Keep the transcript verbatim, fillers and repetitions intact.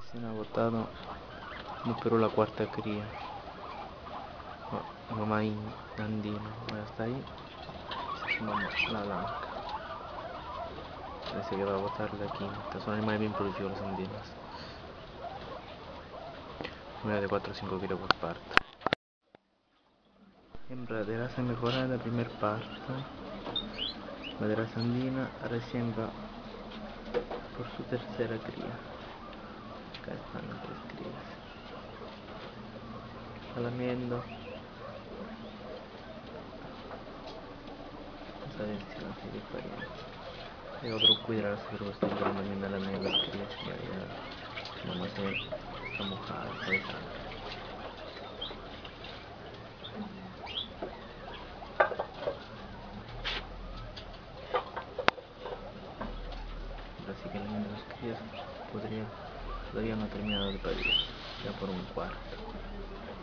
Recién agotado. No esperó la cuarta cría. Oh, mamá andino. Bueno, hasta ahí. Se suma la blanca. Parece que va a botar la quinta. Son animales bien producidos los andinos. Nueve de cuatro a cinco kilos por parto. Hembra de raza mejorada de primer parto. La de raza andina recién va por su tercera cría. Acá están las tres crías. Está lamiendo. Vamos a ver si no hay diferencia. Hay otro cuidarse, pero estoy esperando también a lamiar las crías. Ya, ya. La mamacita está mojada, está de sangre. Así que lamiendo las crías podría, todavía no ha terminado de parir. Ya por un cuarto.